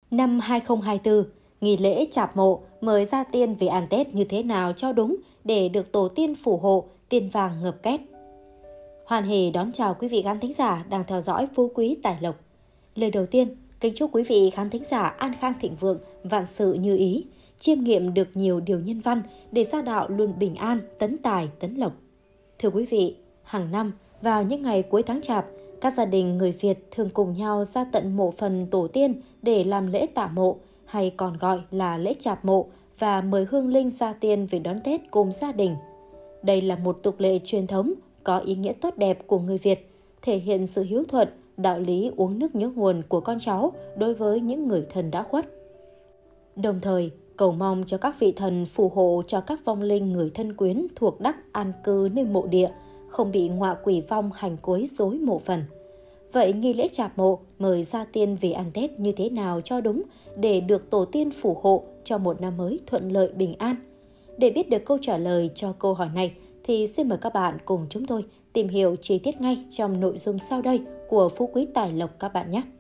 Năm 2024, nghi lễ chạp mộ mời gia tiên về ăn Tết như thế nào cho đúng để được tổ tiên phù hộ, tiền vàng ngập két. Hoan hỉ đón chào quý vị khán thính giả đang theo dõi Phú Quý Tài Lộc. Lời đầu tiên, kính chúc quý vị khán thính giả an khang thịnh vượng, vạn sự như ý, chiêm nghiệm được nhiều điều nhân văn để gia đạo luôn bình an, tấn tài, tấn lộc. Thưa quý vị, hàng năm vào những ngày cuối tháng Chạp, các gia đình người Việt thường cùng nhau ra tận mộ phần tổ tiên để làm lễ tạ mộ, hay còn gọi là lễ chạp mộ, và mời hương linh gia tiên về đón Tết cùng gia đình. Đây là một tục lệ truyền thống có ý nghĩa tốt đẹp của người Việt, thể hiện sự hiếu thuận, đạo lý uống nước nhớ nguồn của con cháu đối với những người thân đã khuất. Đồng thời, cầu mong cho các vị thần phù hộ cho các vong linh người thân quyến thuộc đắc an cư nơi mộ địa, không bị ngọa quỷ vong hành quấy rối mộ phần. Vậy nghi lễ chạp mộ mời gia tiên về ăn Tết như thế nào cho đúng để được tổ tiên phù hộ cho một năm mới thuận lợi bình an? Để biết được câu trả lời cho câu hỏi này thì xin mời các bạn cùng chúng tôi tìm hiểu chi tiết ngay trong nội dung sau đây của Phú Quý Tài Lộc các bạn nhé.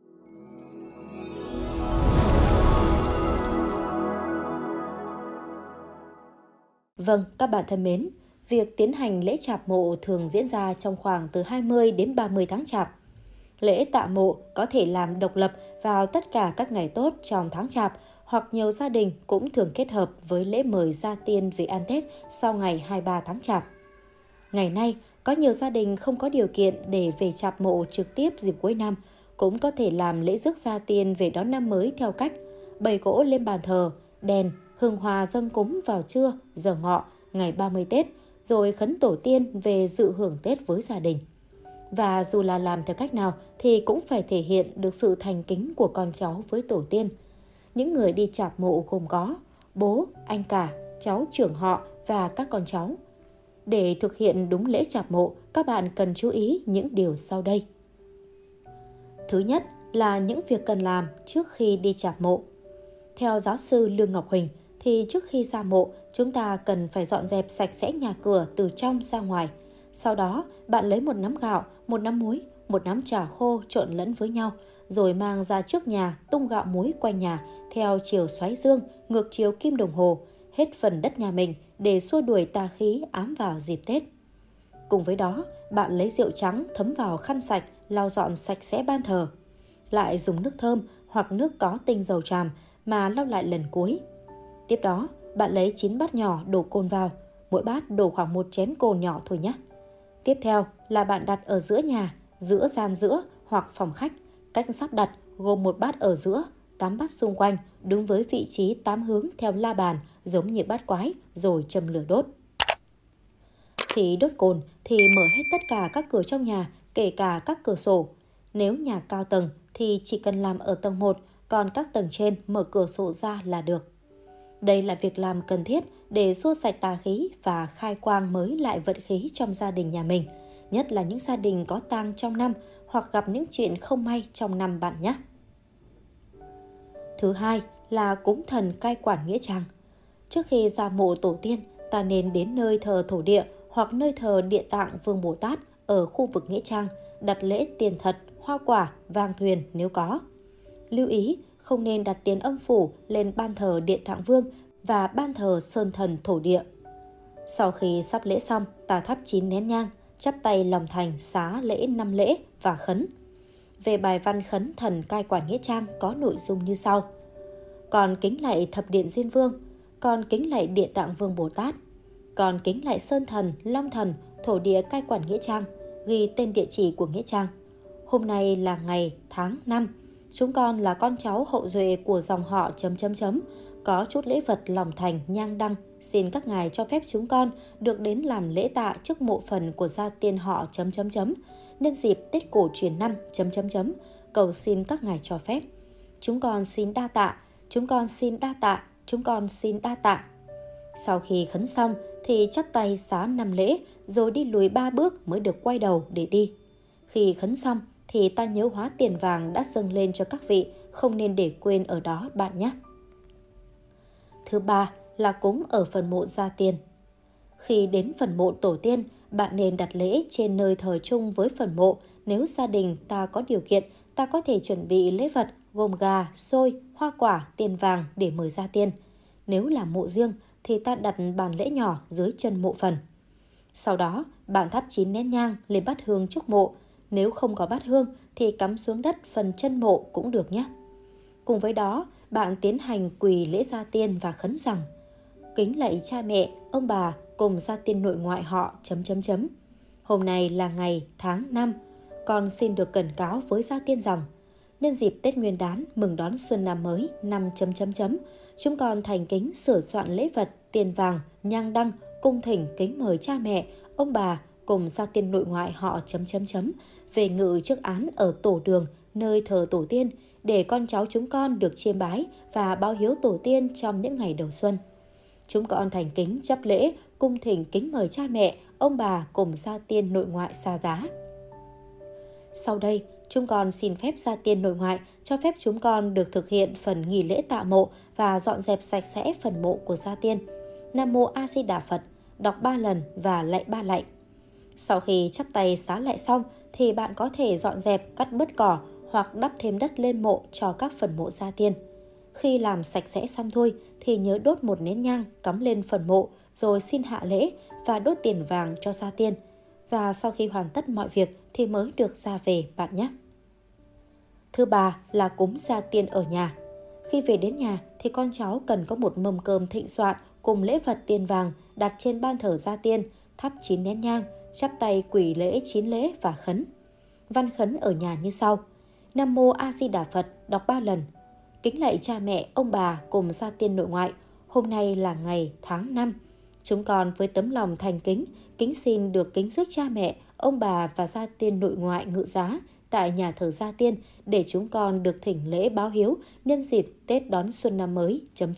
Vâng, các bạn thân mến, việc tiến hành lễ chạp mộ thường diễn ra trong khoảng từ 20 đến 30 tháng Chạp. Lễ tạ mộ có thể làm độc lập vào tất cả các ngày tốt trong tháng Chạp, hoặc nhiều gia đình cũng thường kết hợp với lễ mời gia tiên về ăn Tết sau ngày 23 tháng Chạp. Ngày nay, có nhiều gia đình không có điều kiện để về chạp mộ trực tiếp dịp cuối năm, cũng có thể làm lễ rước gia tiên về đón năm mới theo cách bày cỗ lên bàn thờ, đèn, hương hoa dâng cúng vào trưa, giờ ngọ, ngày 30 Tết, rồi khấn tổ tiên về dự hưởng Tết với gia đình. Và dù là làm theo cách nào thì cũng phải thể hiện được sự thành kính của con cháu với tổ tiên. Những người đi chạp mộ gồm có bố, anh cả, cháu trưởng họ và các con cháu. Để thực hiện đúng lễ chạp mộ, các bạn cần chú ý những điều sau đây. Thứ nhất là những việc cần làm trước khi đi chạp mộ. Theo giáo sư Lương Ngọc Huỳnh, thì trước khi ra mộ, chúng ta cần phải dọn dẹp sạch sẽ nhà cửa từ trong ra ngoài. Sau đó, bạn lấy một nắm gạo, một nắm muối, một nắm trà khô trộn lẫn với nhau, rồi mang ra trước nhà, tung gạo muối quanh nhà theo chiều xoáy dương, ngược chiều kim đồng hồ, hết phần đất nhà mình để xua đuổi tà khí ám vào dịp Tết. Cùng với đó, bạn lấy rượu trắng thấm vào khăn sạch, lau dọn sạch sẽ ban thờ. Lại dùng nước thơm hoặc nước có tinh dầu tràm mà lau lại lần cuối. Tiếp đó, bạn lấy 9 bát nhỏ đổ cồn vào, mỗi bát đổ khoảng 1 chén cồn nhỏ thôi nhé. Tiếp theo là bạn đặt ở giữa nhà, giữa gian giữa hoặc phòng khách. Cách sắp đặt gồm 1 bát ở giữa, 8 bát xung quanh, đúng với vị trí 8 hướng theo la bàn giống như bát quái, rồi châm lửa đốt. Khi đốt cồn thì mở hết tất cả các cửa trong nhà, kể cả các cửa sổ. Nếu nhà cao tầng thì chỉ cần làm ở tầng 1, còn các tầng trên mở cửa sổ ra là được. Đây là việc làm cần thiết để xua sạch tà khí và khai quang mới lại vận khí trong gia đình nhà mình, nhất là những gia đình có tang trong năm hoặc gặp những chuyện không may trong năm bạn nhé. Thứ hai là cúng thần cai quản nghĩa trang. Trước khi ra mộ tổ tiên, ta nên đến nơi thờ thổ địa hoặc nơi thờ Địa Tạng Vương Bồ Tát ở khu vực nghĩa trang, đặt lễ tiền thật, hoa quả, vàng thuyền nếu có. Lưu ý, không nên đặt tiền âm phủ lên ban thờ Địa Tạng Vương và ban thờ Sơn Thần Thổ Địa. Sau khi sắp lễ xong, ta thắp 9 nén nhang, chắp tay lòng thành xá lễ 5 lễ và khấn. Về bài văn khấn thần cai quản nghĩa trang có nội dung như sau. Còn kính lạy Thập Điện Diêm Vương, còn kính lạy Địa Tạng Vương Bồ Tát, còn kính lạy Sơn Thần, Long Thần, Thổ Địa cai quản nghĩa trang, ghi tên địa chỉ của nghĩa trang. Hôm nay là ngày, tháng, năm. Chúng con là con cháu hậu duệ của dòng họ ... có chút lễ vật lòng thành nhang đăng, xin các ngài cho phép chúng con được đến làm lễ tạ trước mộ phần của gia tiên họ ... nhân dịp Tết cổ truyền năm ... cầu xin các ngài cho phép. Chúng con xin đa tạ, chúng con xin đa tạ, chúng con xin đa tạ. Sau khi khấn xong thì chắp tay xá 5 lễ, rồi đi lùi 3 bước mới được quay đầu để đi. Khi khấn xong thì ta nhớ hóa tiền vàng đã dâng lên cho các vị, không nên để quên ở đó bạn nhé. Thứ ba là cúng ở phần mộ gia tiên. Khi đến phần mộ tổ tiên, bạn nên đặt lễ trên nơi thờ chung với phần mộ. Nếu gia đình ta có điều kiện, ta có thể chuẩn bị lễ vật gồm gà, xôi, hoa quả, tiền vàng để mời gia tiên. Nếu là mộ riêng thì ta đặt bàn lễ nhỏ dưới chân mộ phần. Sau đó, bạn thắp 9 nén nhang lên bát hương trước mộ. Nếu không có bát hương thì cắm xuống đất phần chân mộ cũng được nhé. Cùng với đó, bạn tiến hành quỳ lễ gia tiên và khấn rằng: kính lạy cha mẹ, ông bà cùng gia tiên nội ngoại họ ... Hôm nay là ngày, tháng, năm. Con xin được cẩn cáo với gia tiên rằng nhân dịp Tết Nguyên đán mừng đón Xuân Năm mới năm ... chúng con thành kính sửa soạn lễ vật, tiền vàng, nhang đăng, cung thỉnh kính mời cha mẹ, ông bà cùng gia tiên nội ngoại họ ... về ngự trước án ở tổ đường nơi thờ tổ tiên để con cháu chúng con được chiêm bái và báo hiếu tổ tiên trong những ngày đầu xuân. Chúng con thành kính chấp lễ, cung thỉnh kính mời cha mẹ, ông bà cùng gia tiên nội ngoại xa giá. Sau đây, chúng con xin phép gia tiên nội ngoại cho phép chúng con được thực hiện phần nghi lễ tạ mộ và dọn dẹp sạch sẽ phần mộ của gia tiên. Nam Mô A Di Đà Phật, đọc 3 lần và lạy 3 lạy. Sau khi chắp tay xá lạy xong thì bạn có thể dọn dẹp, cắt bớt cỏ hoặc đắp thêm đất lên mộ cho các phần mộ gia tiên. Khi làm sạch sẽ xong thôi thì nhớ đốt 1 nén nhang cắm lên phần mộ rồi xin hạ lễ và đốt tiền vàng cho gia tiên. Và sau khi hoàn tất mọi việc thì mới được ra về bạn nhé. Thứ ba là cúng gia tiên ở nhà. Khi về đến nhà thì con cháu cần có một mâm cơm thịnh soạn cùng lễ vật tiền vàng đặt trên ban thờ gia tiên, thắp 9 nén nhang, chắp tay quỳ lễ 9 lễ và khấn. Văn khấn ở nhà như sau: Nam Mô A Di Đà Phật, đọc 3 lần. Kính lạy cha mẹ, ông bà cùng gia tiên nội ngoại, hôm nay là ngày, tháng, năm. Chúng con với tấm lòng thành kính, kính xin được kính rước cha mẹ, ông bà và gia tiên nội ngoại ngự giá tại nhà thờ gia tiên để chúng con được thỉnh lễ báo hiếu nhân dịp Tết đón Xuân Năm mới ...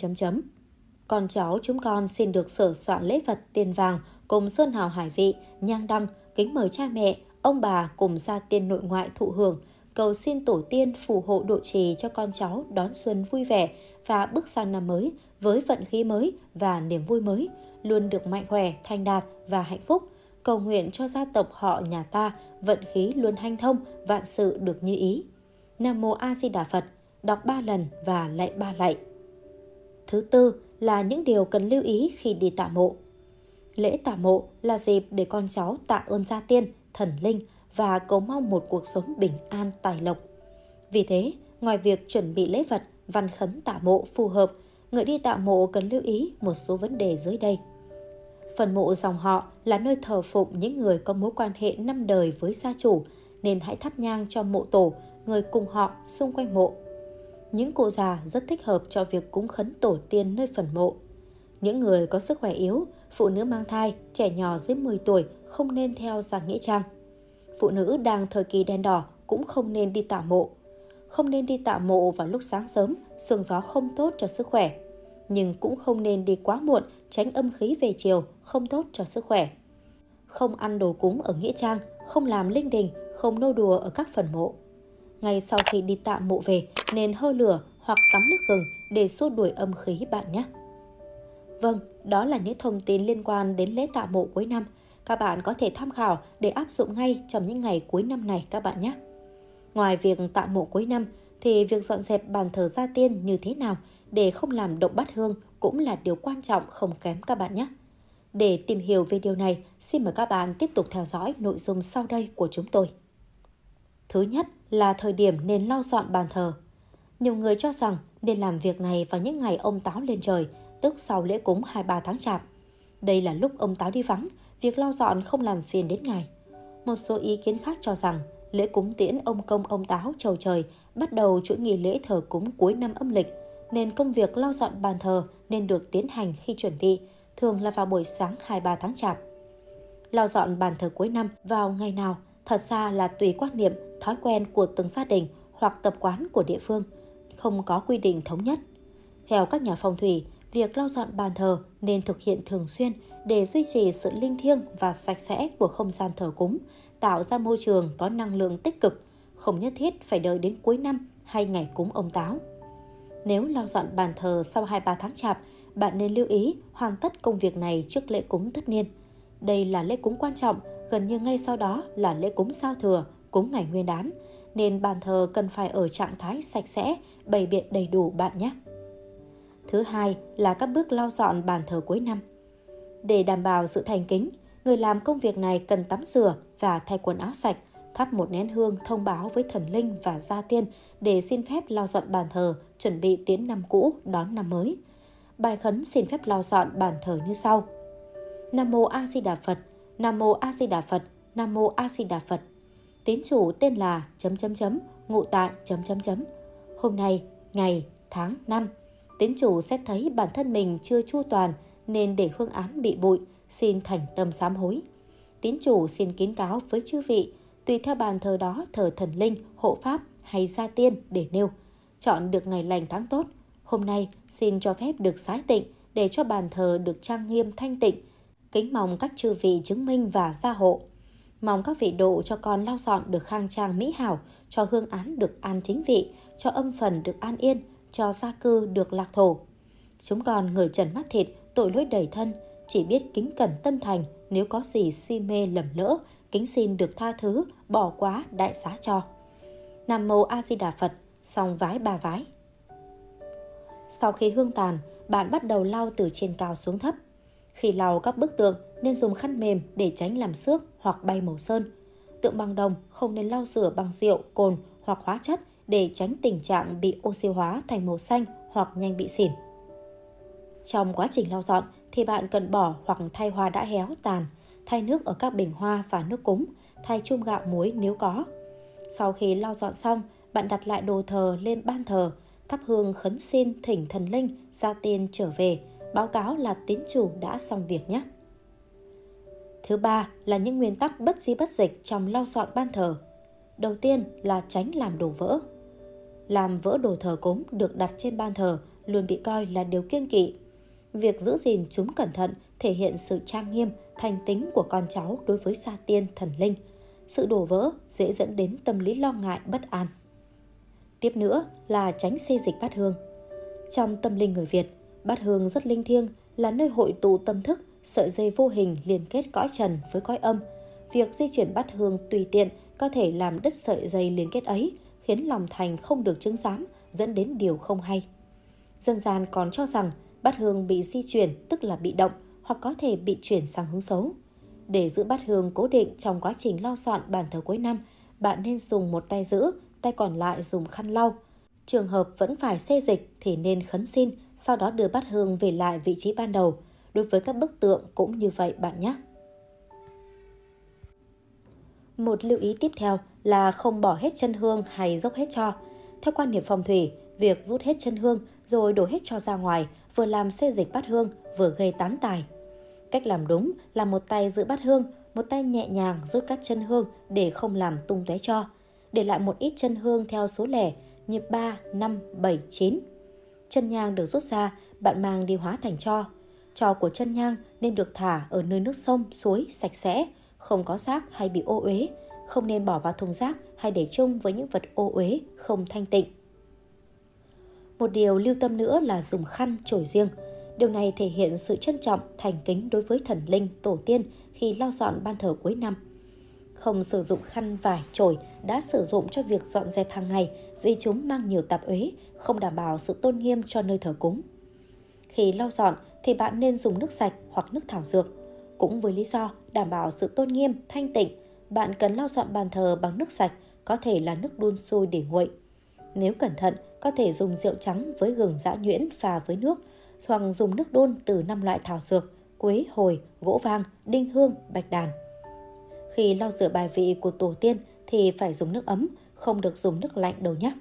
Con cháu chúng con xin được sửa soạn lễ vật tiền vàng cùng sơn hào hải vị, nhang đăng, kính mời cha mẹ, ông bà cùng gia tiên nội ngoại thụ hưởng, cầu xin tổ tiên phù hộ độ trì cho con cháu đón xuân vui vẻ và bước sang năm mới với vận khí mới và niềm vui mới, luôn được mạnh khỏe, thành đạt và hạnh phúc. Cầu nguyện cho gia tộc họ nhà ta vận khí luôn hanh thông, vạn sự được như ý. Nam Mô A Di Đà Phật, đọc 3 lần và lạy 3 lạy. Thứ tư là những điều cần lưu ý khi đi tạ mộ. Lễ tạ mộ là dịp để con cháu tạ ơn gia tiên, thần linh và cầu mong một cuộc sống bình an, tài lộc. Vì thế, ngoài việc chuẩn bị lễ vật, văn khấn tạ mộ phù hợp, người đi tạ mộ cần lưu ý một số vấn đề dưới đây. Phần mộ dòng họ là nơi thờ phụng những người có mối quan hệ 5 đời với gia chủ, nên hãy thắp nhang cho mộ tổ, người cùng họ xung quanh mộ. Những cụ già rất thích hợp cho việc cúng khấn tổ tiên nơi phần mộ. Những người có sức khỏe yếu, phụ nữ mang thai, trẻ nhỏ dưới 10 tuổi không nên theo gia nghĩa trang. Phụ nữ đang thời kỳ đen đỏ cũng không nên đi tạ mộ. Không nên đi tạ mộ vào lúc sáng sớm, sương gió không tốt cho sức khỏe. Nhưng cũng không nên đi quá muộn, tránh âm khí về chiều, không tốt cho sức khỏe. Không ăn đồ cúng ở nghĩa trang, không làm linh đình, không nô đùa ở các phần mộ. Ngay sau khi đi tạ mộ về, nên hơ lửa hoặc tắm nước gừng để xua đuổi âm khí bạn nhé. Vâng, đó là những thông tin liên quan đến lễ tạ mộ cuối năm. Các bạn có thể tham khảo để áp dụng ngay trong những ngày cuối năm này các bạn nhé. Ngoài việc tạ mộ cuối năm, thì việc dọn dẹp bàn thờ gia tiên như thế nào để không làm động bát hương cũng là điều quan trọng không kém các bạn nhé. Để tìm hiểu về điều này, xin mời các bạn tiếp tục theo dõi nội dung sau đây của chúng tôi. Thứ nhất là thời điểm nên lau dọn bàn thờ. Nhiều người cho rằng nên làm việc này vào những ngày ông Táo lên trời, tức sau lễ cúng 23 tháng Chạp. Đây là lúc ông Táo đi vắng, việc lau dọn không làm phiền đến ngài. Một số ý kiến khác cho rằng lễ cúng tiễn ông Công ông Táo chầu trời bắt đầu chuỗi nghi lễ thờ cúng cuối năm âm lịch, nên công việc lau dọn bàn thờ nên được tiến hành khi chuẩn bị, thường là vào buổi sáng 23 tháng Chạp. Lau dọn bàn thờ cuối năm vào ngày nào thật ra là tùy quan niệm, thói quen của từng gia đình hoặc tập quán của địa phương, không có quy định thống nhất. Theo các nhà phong thủy, việc lau dọn bàn thờ nên thực hiện thường xuyên để duy trì sự linh thiêng và sạch sẽ của không gian thờ cúng, tạo ra môi trường có năng lượng tích cực, không nhất thiết phải đợi đến cuối năm hay ngày cúng ông Táo. Nếu lau dọn bàn thờ sau 23 tháng Chạp, bạn nên lưu ý hoàn tất công việc này trước lễ cúng tất niên. Đây là lễ cúng quan trọng, gần như ngay sau đó là lễ cúng giao thừa, cúng ngày Nguyên đán, nên bàn thờ cần phải ở trạng thái sạch sẽ, bày biện đầy đủ bạn nhé. Thứ hai là các bước lau dọn bàn thờ cuối năm. Để đảm bảo sự thành kính, người làm công việc này cần tắm rửa và thay quần áo sạch, thắp một nén hương thông báo với thần linh và gia tiên để xin phép lau dọn bàn thờ, chuẩn bị tiến năm cũ, đón năm mới. Bài khấn xin phép lau dọn bàn thờ như sau: Nam Mô A Di Đà Phật, Nam Mô A Di Đà Phật, Nam Mô A Di Đà Phật. Tín chủ tên là ... ngụ tại ... Hôm nay, ngày, tháng, năm, tín chủ xét thấy bản thân mình chưa chu toàn nên để hương án bị bụi, xin thành tâm sám hối. Tín chủ xin kín cáo với chư vị, tùy theo bàn thờ đó thờ thần linh, hộ pháp hay gia tiên để nêu. Chọn được ngày lành tháng tốt, hôm nay xin cho phép được xái tịnh để cho bàn thờ được trang nghiêm thanh tịnh. Kính mong các chư vị chứng minh và gia hộ. Mong các vị độ cho con lau dọn được khang trang mỹ hảo, cho hương án được an chính vị, cho âm phần được an yên, cho gia cư được lạc thổ. Chúng con người trần mắt thịt, tội lỗi đầy thân, chỉ biết kính cẩn tâm thành, nếu có gì si mê lầm lỡ, kính xin được tha thứ, bỏ quá đại xá cho. Nam Mô A Di Đà Phật, xong vái 3 vái. Sau khi hương tàn, bạn bắt đầu lau từ trên cao xuống thấp. Khi lau các bức tượng nên dùng khăn mềm để tránh làm xước hoặc bay màu sơn. Tượng bằng đồng không nên lau rửa bằng rượu, cồn hoặc hóa chất để tránh tình trạng bị oxy hóa thành màu xanh hoặc nhanh bị xỉn. Trong quá trình lau dọn thì bạn cần bỏ hoặc thay hoa đã héo tàn, thay nước ở các bình hoa và nước cúng, thay chum gạo muối nếu có. Sau khi lau dọn xong, bạn đặt lại đồ thờ lên ban thờ, thắp hương khấn xin thỉnh thần linh, gia tiên trở về, báo cáo là tín chủ đã xong việc nhé. Thứ ba là những nguyên tắc bất di bất dịch trong lau dọn ban thờ. Đầu tiên là tránh làm đổ vỡ. Làm vỡ đồ thờ cúng được đặt trên ban thờ luôn bị coi là điều kiêng kỵ. Việc giữ gìn chúng cẩn thận thể hiện sự trang nghiêm, thành tính của con cháu đối với gia tiên, thần linh. Sự đổ vỡ dễ dẫn đến tâm lý lo ngại, bất an. Tiếp nữa là tránh xê dịch bát hương. Trong tâm linh người Việt, bát hương rất linh thiêng, là nơi hội tụ tâm thức, sợi dây vô hình liên kết cõi trần với cõi âm. Việc di chuyển bát hương tùy tiện có thể làm đứt sợi dây liên kết ấy, khiến lòng thành không được chứng giám, dẫn đến điều không hay. Dân gian còn cho rằng bát hương bị di chuyển tức là bị động hoặc có thể bị chuyển sang hướng xấu. Để giữ bát hương cố định trong quá trình lau dọn bàn thờ cuối năm, bạn nên dùng một tay giữ, tay còn lại dùng khăn lau. Trường hợp vẫn phải xê dịch thì nên khấn xin, sau đó đưa bát hương về lại vị trí ban đầu. Đối với các bức tượng cũng như vậy bạn nhé. Một lưu ý tiếp theo là không bỏ hết chân hương hay dốc hết tro. Theo quan niệm phong thủy, việc rút hết chân hương rồi đổ hết tro ra ngoài vừa làm xê dịch bát hương vừa gây tán tài. Cách làm đúng là một tay giữ bát hương, một tay nhẹ nhàng rút các chân hương để không làm tung tóe tro. Để lại một ít chân hương theo số lẻ như 3, 5, 7, 9. Chân nhang được rút ra, bạn mang đi hóa thành tro. Tro của chân nhang nên được thả ở nơi nước sông, suối sạch sẽ, không có rác hay bị ô uế, không nên bỏ vào thùng rác hay để chung với những vật ô uế, không thanh tịnh. Một điều lưu tâm nữa là dùng khăn chổi riêng. Điều này thể hiện sự trân trọng, thành kính đối với thần linh, tổ tiên khi lau dọn ban thờ cuối năm. Không sử dụng khăn vải chổi đã sử dụng cho việc dọn dẹp hàng ngày vì chúng mang nhiều tạp uế, không đảm bảo sự tôn nghiêm cho nơi thờ cúng. Khi lau dọn thì bạn nên dùng nước sạch hoặc nước thảo dược. Cũng với lý do đảm bảo sự tôn nghiêm, thanh tịnh, bạn cần lau dọn bàn thờ bằng nước sạch, có thể là nước đun sôi để nguội. Nếu cẩn thận, có thể dùng rượu trắng với gừng giã nhuyễn pha với nước, hoặc dùng nước đun từ 5 loại thảo dược, quế, hồi, gỗ vàng, đinh hương, bạch đàn. Khi lau rửa bài vị của tổ tiên thì phải dùng nước ấm, không được dùng nước lạnh đâu nhé.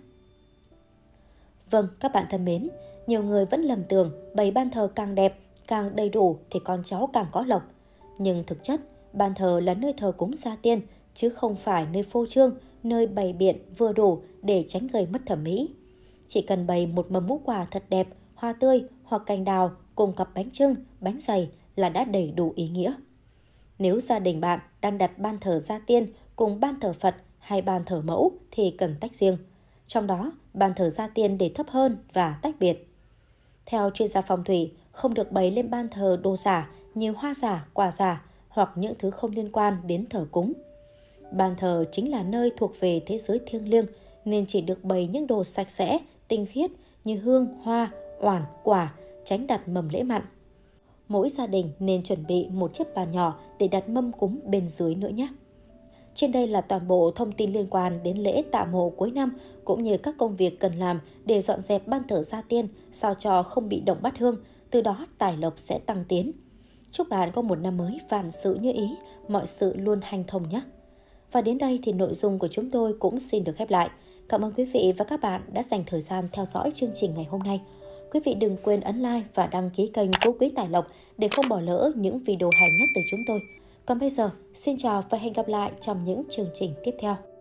Vâng, các bạn thân mến, nhiều người vẫn lầm tưởng bày ban thờ càng đẹp, càng đầy đủ thì con cháu càng có lộc. Nhưng thực chất, ban thờ là nơi thờ cúng gia tiên, chứ không phải nơi phô trương, nơi bày biện vừa đủ để tránh gây mất thẩm mỹ. Chỉ cần bày một mâm ngũ quả thật đẹp, hoa tươi hoặc cành đào cùng cặp bánh chưng, bánh dày là đã đầy đủ ý nghĩa. Nếu gia đình bạn đang đặt ban thờ gia tiên cùng ban thờ Phật hay ban thờ mẫu thì cần tách riêng. Trong đó, ban thờ gia tiên để thấp hơn và tách biệt. Theo chuyên gia phong thủy, không được bày lên ban thờ đồ giả như hoa giả, quả giả hoặc những thứ không liên quan đến thờ cúng. Bàn thờ chính là nơi thuộc về thế giới thiêng liêng, nên chỉ được bày những đồ sạch sẽ, tinh khiết như hương, hoa, oản, quả, tránh đặt mầm lễ mặn. Mỗi gia đình nên chuẩn bị một chiếc bàn nhỏ để đặt mâm cúng bên dưới nữa nhé. Trên đây là toàn bộ thông tin liên quan đến lễ tạ mộ cuối năm cũng như các công việc cần làm để dọn dẹp ban thờ gia tiên sao cho không bị động bát hương, từ đó tài lộc sẽ tăng tiến. Chúc bạn có một năm mới vạn sự như ý, mọi sự luôn hanh thông nhé. Và đến đây thì nội dung của chúng tôi cũng xin được khép lại. Cảm ơn quý vị và các bạn đã dành thời gian theo dõi chương trình ngày hôm nay. Quý vị đừng quên ấn like và đăng ký kênh Phú Quý Tài Lộc để không bỏ lỡ những video hay nhất từ chúng tôi. Còn bây giờ, xin chào và hẹn gặp lại trong những chương trình tiếp theo.